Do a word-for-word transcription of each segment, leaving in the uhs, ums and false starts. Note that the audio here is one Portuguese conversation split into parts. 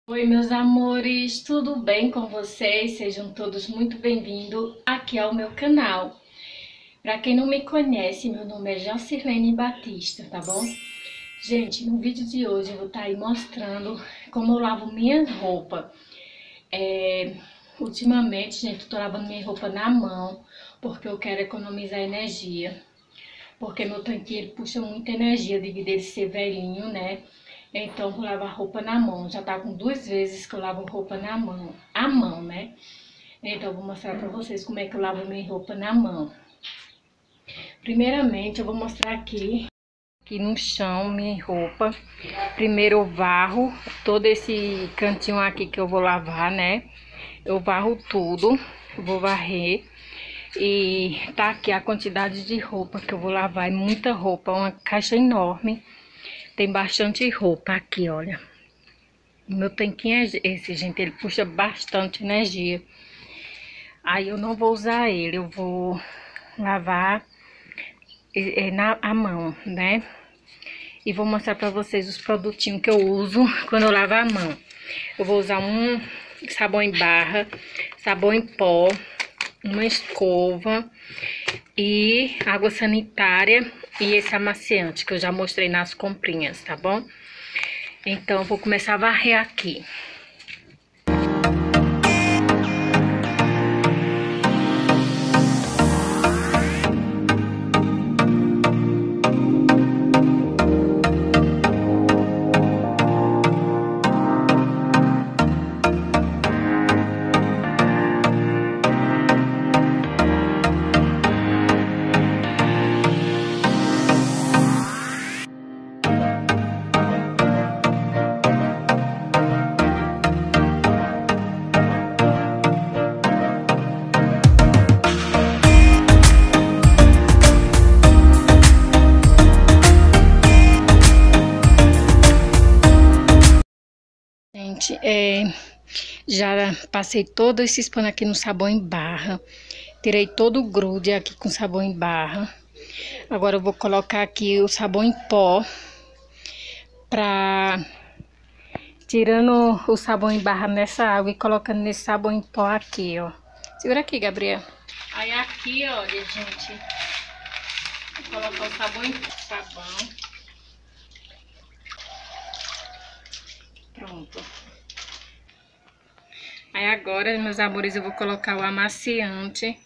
Oi, meus amores, tudo bem com vocês? Sejam todos muito bem-vindos aqui ao meu canal. Para quem não me conhece, meu nome é Jocirlene Batista, tá bom? Gente, no vídeo de hoje eu vou estar aí mostrando como eu lavo minhas roupas. É, ultimamente, gente, eu tô lavando minha roupa na mão, porque eu quero economizar energia. Porque meu tanque ele puxa muita energia devido a ele ser velhinho, né? Então, vou lavar roupa na mão. Já tá com duas vezes que eu lavo roupa na mão. A mão, né? Então, eu vou mostrar pra vocês como é que eu lavo minha roupa na mão. Primeiramente, eu vou mostrar aqui, aqui no chão, minha roupa. Primeiro eu varro todo esse cantinho aqui que eu vou lavar, né? Eu varro tudo, vou varrer. E tá aqui a quantidade de roupa que eu vou lavar. É muita roupa, uma caixa enorme. Tem bastante roupa aqui, olha. O meu tanquinho é esse, gente. Ele puxa bastante energia. Aí eu não vou usar ele. Eu vou lavar é, na a mão, né? E vou mostrar pra vocês os produtinhos que eu uso quando eu lavo a mão. Eu vou usar um sabão em barra, sabão em pó, uma escova e água sanitária e esse amaciante que eu já mostrei nas comprinhas, tá bom? Então, eu vou começar a varrer aqui. Gente, é, já passei todos esses panos aqui no sabão em barra. Tirei todo o grude aqui com sabão em barra. Agora eu vou colocar aqui o sabão em pó. Pra... Tirando o sabão em barra nessa água e colocando nesse sabão em pó aqui, ó. Segura aqui, Gabriel. Aí aqui, olha, gente. Vou colocar o sabão em sabão. Pronto. Aí agora, meus amores, eu vou colocar o amaciante.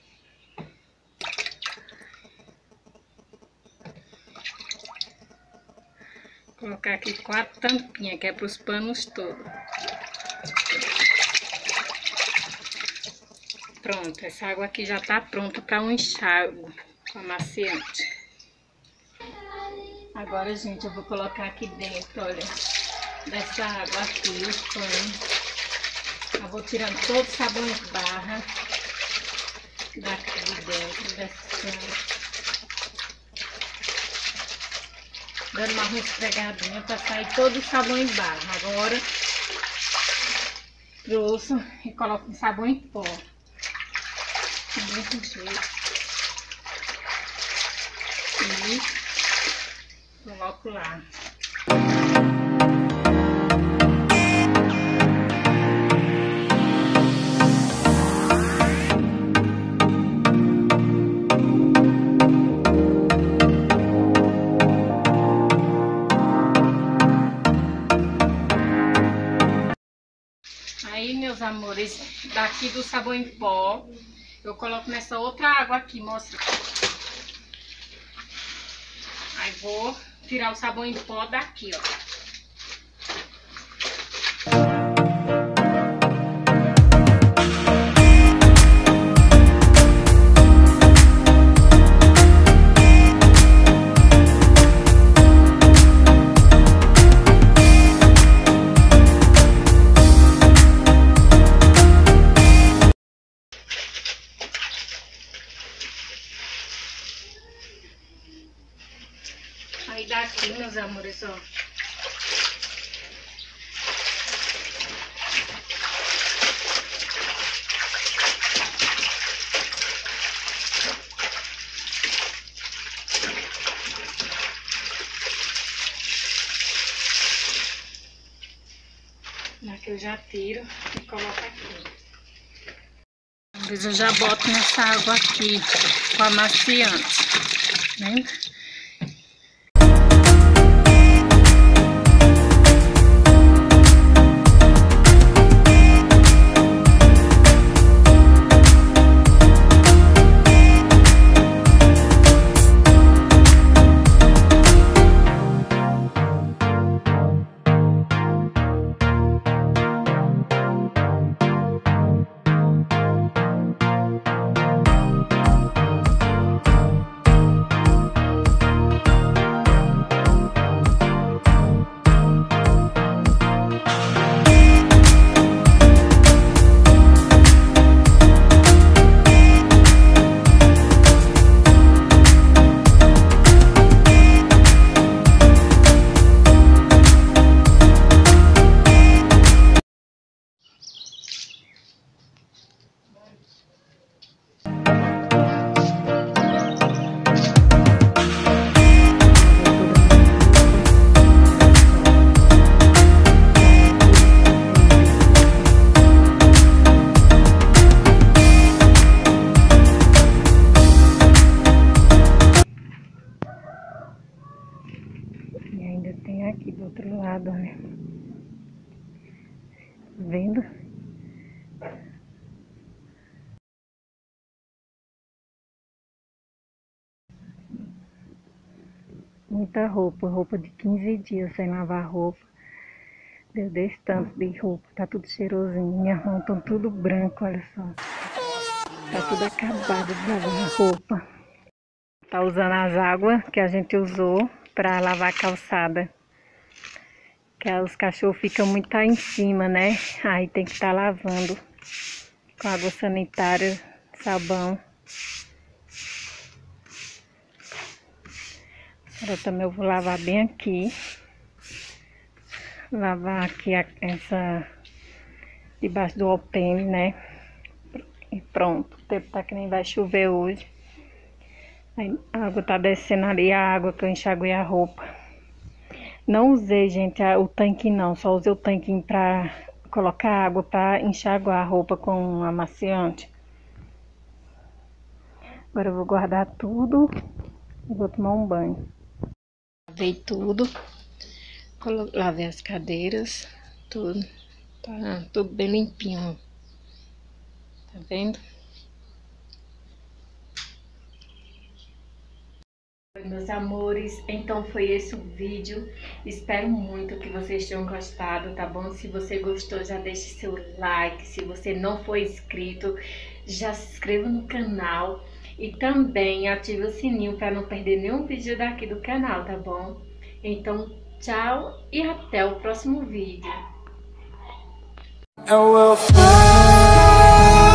Vou colocar aqui quatro tampinhas, que é para os panos todos. Pronto, essa água aqui já tá pronta para um enxágue com amaciante. Agora, gente, eu vou colocar aqui dentro, olha, dessa água aqui, os panos. Eu vou tirando todo o sabão em barra daqui de dentro, dessa... Dando uma esfregadinha para sair todo o sabão em barra. Agora, trouxe e coloco o sabão em pó. Do mesmo jeito. E coloco lá. Aí, meus amores, daqui do sabão em pó, eu coloco nessa outra água aqui, mostra. Aí vou tirar o sabão em pó daqui, ó. Aí daqui, meus amores, ó, Daqui eu já tiro e coloco aqui. Depois eu já boto nessa água aqui com amaciante, né? E ainda tem aqui do outro lado, né? Vendo? Muita roupa, roupa de quinze dias sem lavar roupa. Deu desse tanto de roupa, tá tudo cheirosinho. Minhas mãos estão tudo branco, olha só. Tá tudo acabado de lavar a roupa. Tá usando as águas que a gente usou pra lavar a calçada. Que os cachorros ficam muito aí em cima, né? Aí tem que estar lavando com água sanitária, sabão. Agora também eu vou lavar bem aqui. Lavar aqui a, essa debaixo do alpendre, né? E pronto. O tempo tá que nem vai chover hoje. Aí a água tá descendo ali, a água que eu enxaguei a roupa. Não usei, gente, o tanque não. Só usei o tanquinho pra colocar água pra enxaguar a roupa com amaciante. Agora eu vou guardar tudo e vou tomar um banho. Lavei tudo. Lavei as cadeiras, tudo. Tá tudo bem limpinho. Tá vendo? Oi, meus amores, então foi esse o vídeo. Espero muito que vocês tenham gostado, tá bom? Se você gostou, já deixe seu like. Se você não for inscrito, já se inscreva no canal. E também ative o sininho para não perder nenhum vídeo daqui do canal, tá bom? Então, tchau e até o próximo vídeo.